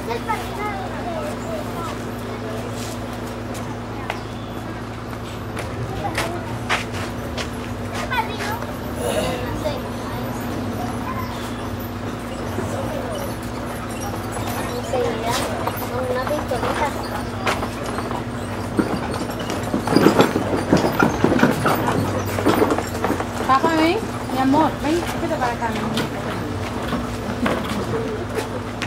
Papa, mi amor, ven, ¿qué te para acá?